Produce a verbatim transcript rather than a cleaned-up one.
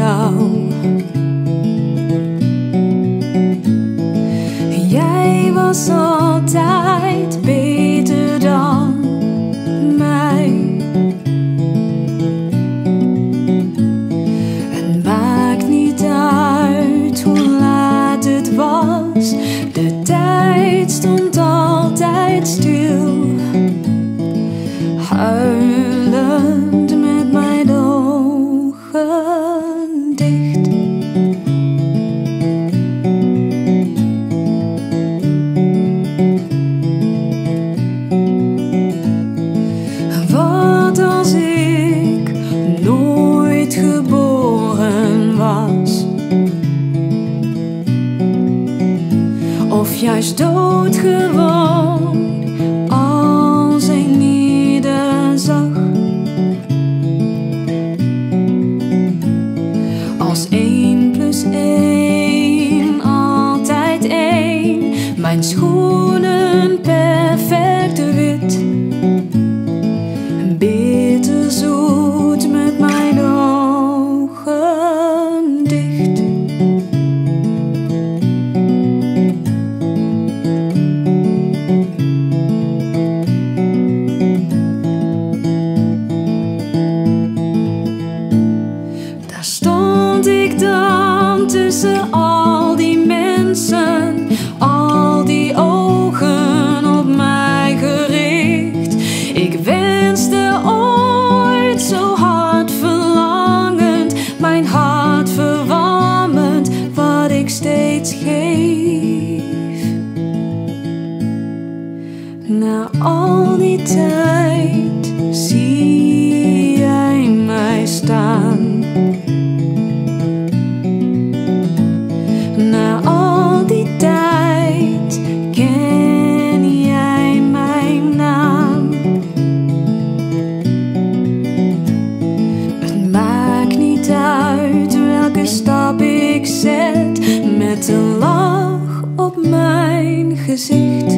jou. Jij was altijd beter dan mij. Het maakt niet uit hoe laat het was, de tijd stond altijd stil. Huilend met mijn ogen dicht. Wat als ik nooit geboren was, of juist doodgewoon als ik nederzag. Als één plus één altijd één, mijn schoenen perfect wit. Bitterzoet met mijn ogen dicht. Daar stond ik dan tussen al die mensen, al die ogen op mij gericht. Ik wenste ooit zo hard verlangend, mijn hart verwarmend, wat ik steeds geef. Na al die tijd zie jij mij staan. Na al die tijd ken jij mijn naam. Het maakt niet uit welke stap ik zet, met een lach op mijn gezicht.